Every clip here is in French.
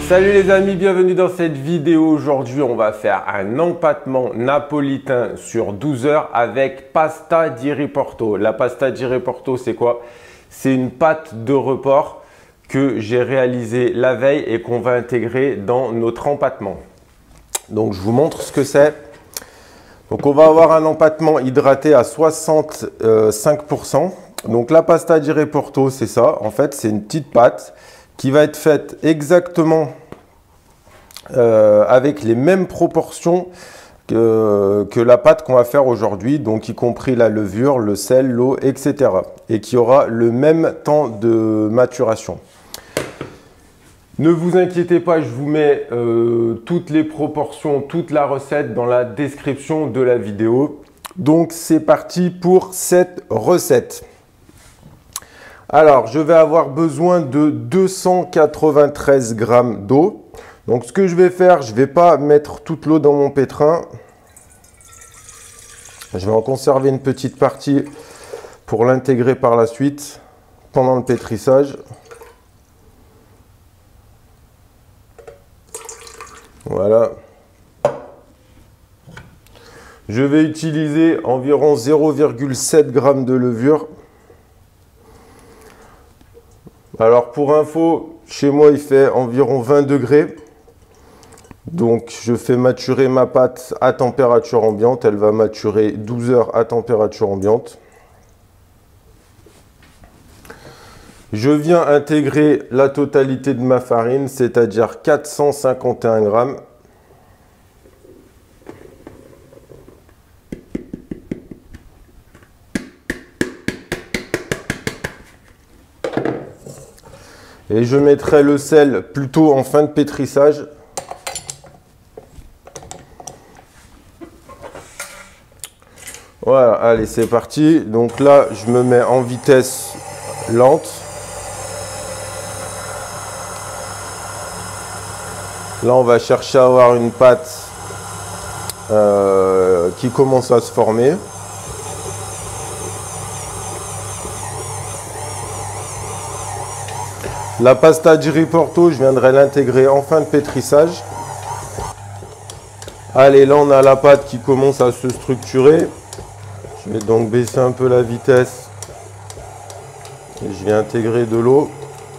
Salut les amis, bienvenue dans cette vidéo. Aujourd'hui, on va faire un empattement napolitain sur 12 heures avec pasta di riporto. La pasta di riporto, c'est quoi? C'est une pâte de report que j'ai réalisée la veille et qu'on va intégrer dans notre empattement. Donc, je vous montre ce que c'est. Donc, on va avoir un empattement hydraté à 65%. Donc, la pasta di riporto, c'est ça. En fait, c'est une petite pâte qui va être faite exactement avec les mêmes proportions que la pâte qu'on va faire aujourd'hui, donc y compris la levure, le sel, l'eau, etc. Et qui aura le même temps de maturation. Ne vous inquiétez pas, je vous mets toutes les proportions, toute la recette dans la description de la vidéo. Donc c'est parti pour cette recette. Alors, je vais avoir besoin de 293 g d'eau. Donc, ce que je vais faire, je ne vais pas mettre toute l'eau dans mon pétrin. Je vais en conserver une petite partie pour l'intégrer par la suite pendant le pétrissage. Voilà. Je vais utiliser environ 0,7 g de levure. Alors pour info, chez moi il fait environ 20 degrés. Donc je fais maturer ma pâte à température ambiante. Elle va maturer 12 heures à température ambiante. Je viens intégrer la totalité de ma farine, c'est-à-dire 451 grammes. Et je mettrai le sel plutôt en fin de pétrissage. Voilà, allez, c'est parti. Donc là, je me mets en vitesse lente. Là, on va chercher à avoir une pâte qui commence à se former. La pasta di riporto, je viendrai l'intégrer en fin de pétrissage. Allez, là on a la pâte qui commence à se structurer. Je vais donc baisser un peu la vitesse. Et je vais intégrer de l'eau.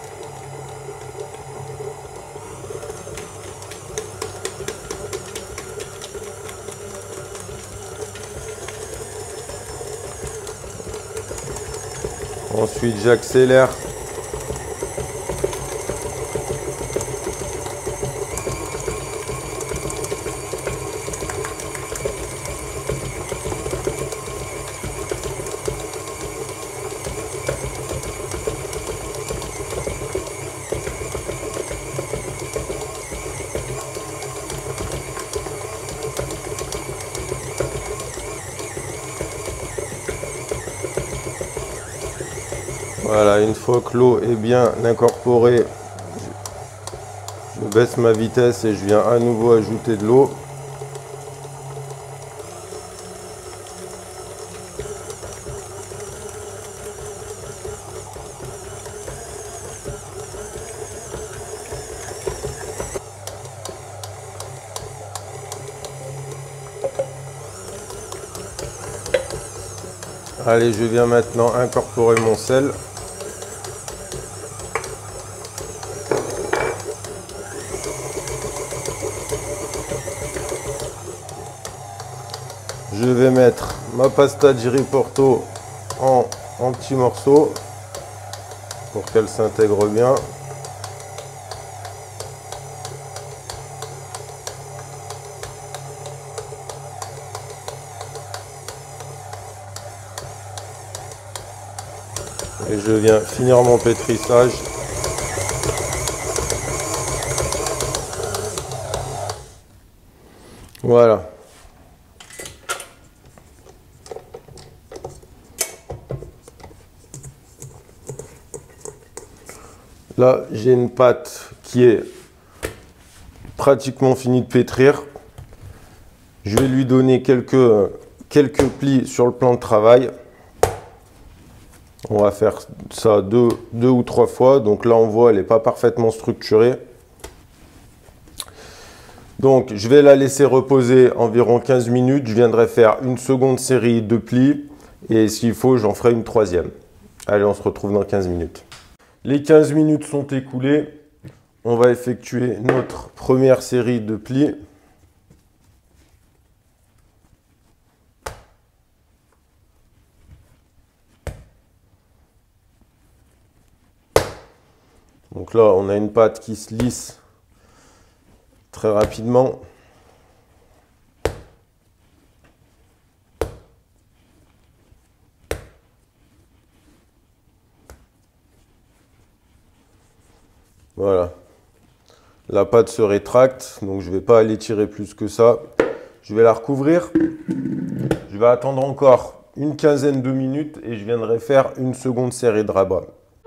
Ensuite, j'accélère. Voilà, une fois que l'eau est bien incorporée, je baisse ma vitesse et je viens à nouveau ajouter de l'eau. Allez, je viens maintenant incorporer mon sel. Je vais mettre ma pasta di riporto en petits morceaux pour qu'elle s'intègre bien. Et je viens finir mon pétrissage. Voilà. Là, j'ai une pâte qui est pratiquement finie de pétrir. Je vais lui donner quelques plis sur le plan de travail. On va faire ça deux ou trois fois. Donc là, on voit, elle n'est pas parfaitement structurée. Donc, je vais la laisser reposer environ 15 minutes. Je viendrai faire une seconde série de plis. Et s'il faut, j'en ferai une troisième. Allez, on se retrouve dans 15 minutes. Les 15 minutes sont écoulées. On va effectuer notre première série de plis. Donc là, on a une pâte qui se lisse très rapidement. Voilà. La pâte se rétracte, donc je ne vais pas l'étirer plus que ça. Je vais la recouvrir. Je vais attendre encore une quinzaine de minutes et je viendrai faire une seconde série de rabat.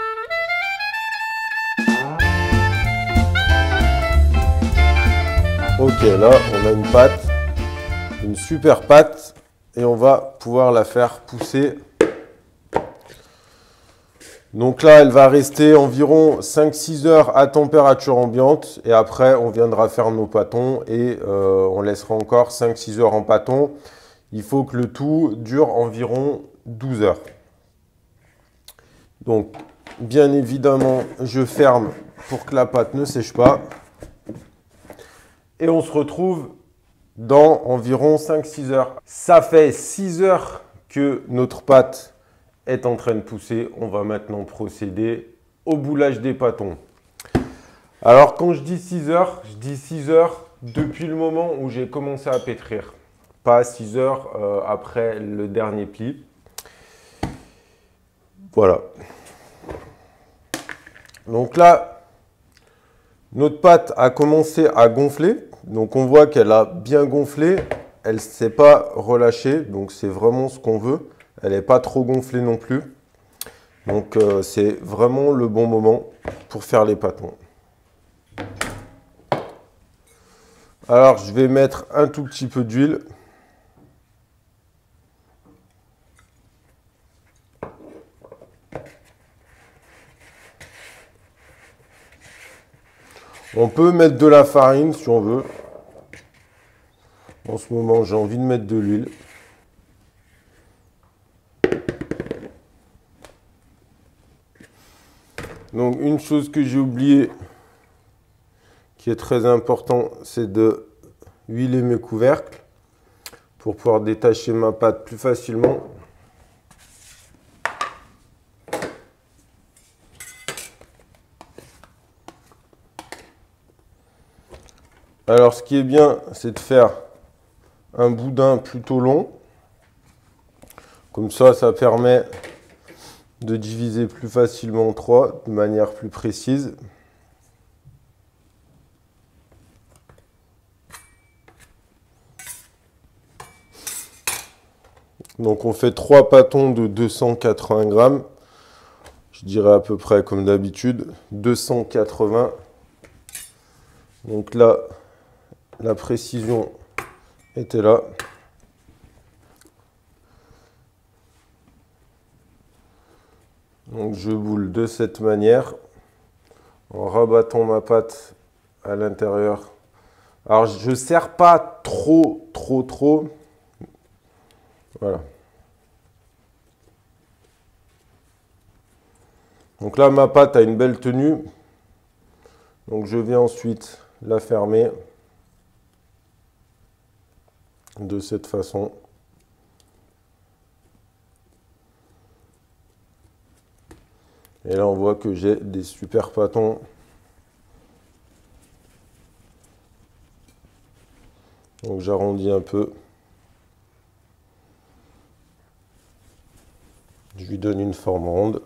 Ok, là, on a une pâte, une super pâte, et on va pouvoir la faire pousser. Donc là, elle va rester environ 5-6 heures à température ambiante, et après, on viendra faire nos pâtons, et on laissera encore 5-6 heures en pâton. Il faut que le tout dure environ 12 heures. Donc, bien évidemment, je ferme pour que la pâte ne sèche pas. Et on se retrouve dans environ 5-6 heures. Ça fait 6 heures que notre pâte est en train de pousser. On va maintenant procéder au boulage des pâtons. Alors quand je dis 6 heures, je dis 6 heures depuis le moment où j'ai commencé à pétrir. Pas 6 heures après le dernier pli. Voilà. Donc là, notre pâte a commencé à gonfler. Donc on voit qu'elle a bien gonflé, elle ne s'est pas relâchée, donc c'est vraiment ce qu'on veut. Elle n'est pas trop gonflée non plus. Donc c'est vraiment le bon moment pour faire les pâtons. Alors je vais mettre un tout petit peu d'huile. On peut mettre de la farine si on veut. En ce moment, j'ai envie de mettre de l'huile. Donc, une chose que j'ai oublié, qui est très important, c'est de huiler mes couvercles pour pouvoir détacher ma pâte plus facilement. Alors, ce qui est bien, c'est de faire un boudin plutôt long. Comme ça, ça permet de diviser plus facilement en 3, de manière plus précise. Donc, on fait 3 pâtons de 280 grammes. Je dirais à peu près comme d'habitude, 280. Donc là, la précision était là. Donc je boule de cette manière en rabattant ma pâte à l'intérieur. Alors je ne serre pas trop. Voilà. Donc là ma pâte a une belle tenue. Donc je vais ensuite la fermer de cette façon. Et là, on voit que j'ai des super pâtons. Donc j'arrondis un peu. Je lui donne une forme ronde.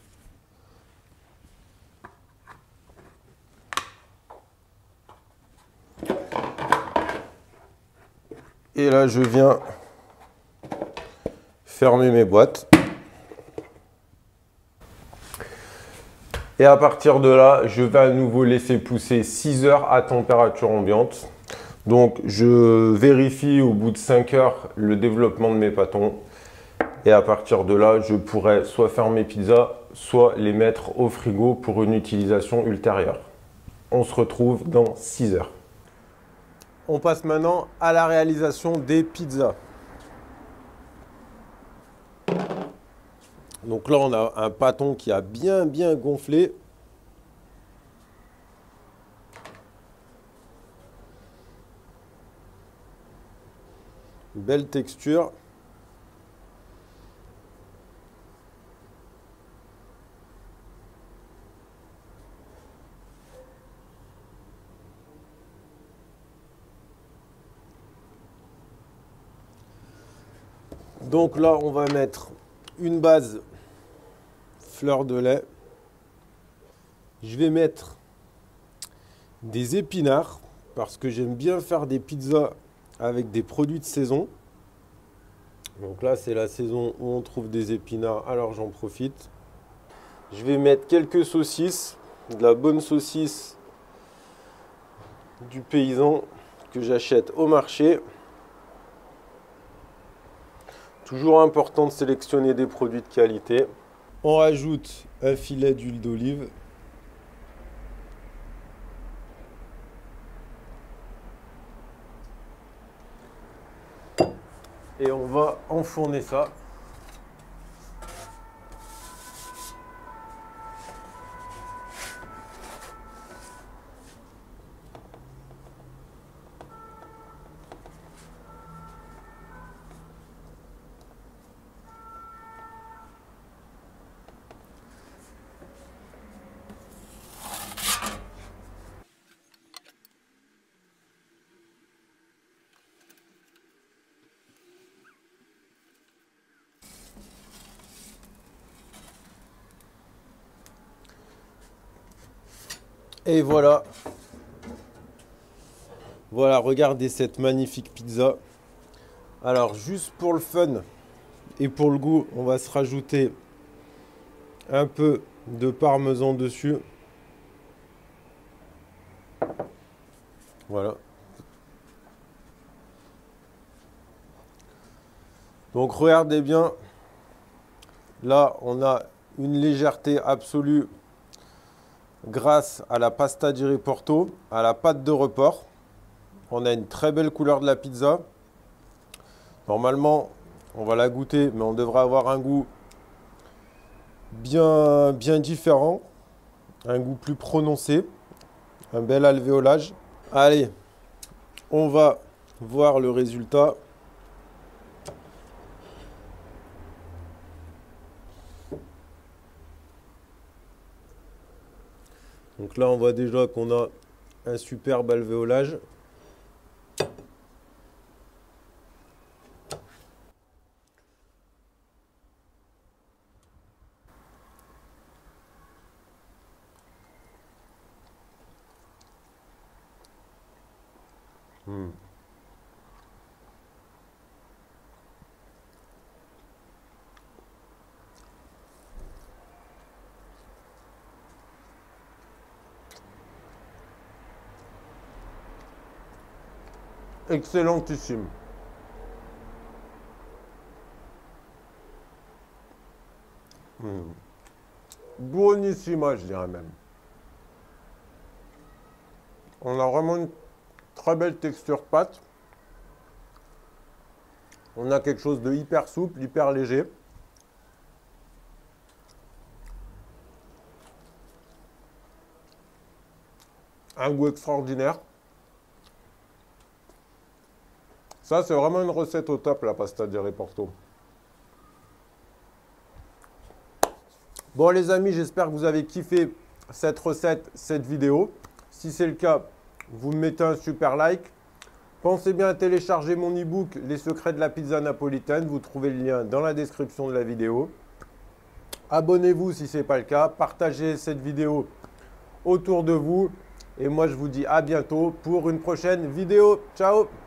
Et là, je viens fermer mes boîtes. Et à partir de là, je vais à nouveau laisser pousser 6 heures à température ambiante. Donc, je vérifie au bout de 5 heures le développement de mes pâtons. Et à partir de là, je pourrai soit faire mes pizzas, soit les mettre au frigo pour une utilisation ultérieure. On se retrouve dans 6 heures. On passe maintenant à la réalisation des pizzas. Donc là, on a un pâton qui a bien gonflé. Belle texture. Donc là, on va mettre une base fleur de lait. Je vais mettre des épinards parce que j'aime bien faire des pizzas avec des produits de saison. Donc là, c'est la saison où on trouve des épinards, alors j'en profite. Je vais mettre quelques saucisses, de la bonne saucisse du paysan que j'achète au marché. Toujours important de sélectionner des produits de qualité. On rajoute un filet d'huile d'olive. Et on va enfourner ça. Et voilà. Voilà, regardez cette magnifique pizza. Alors, juste pour le fun et pour le goût, on va se rajouter un peu de parmesan dessus. Voilà. Donc, regardez bien. Là, on a une légèreté absolue grâce à la pasta di riporto, à la pâte de report. On a une très belle couleur de la pizza. Normalement, on va la goûter, mais on devrait avoir un goût bien différent. Un goût plus prononcé. Un bel alvéolage. Allez, on va voir le résultat. Donc là, on voit déjà qu'on a un superbe alvéolage. Excellentissime. Buonissima, je dirais même. On a vraiment une très belle texture pâte. On a quelque chose de hyper souple, hyper léger. Un goût extraordinaire. Ça, c'est vraiment une recette au top, la pasta di riporto. Bon, les amis, j'espère que vous avez kiffé cette recette, cette vidéo. Si c'est le cas, vous me mettez un super like. Pensez bien à télécharger mon e-book « Les secrets de la pizza napolitaine ». Vous trouvez le lien dans la description de la vidéo. Abonnez-vous si ce n'est pas le cas. Partagez cette vidéo autour de vous. Et moi, je vous dis à bientôt pour une prochaine vidéo. Ciao!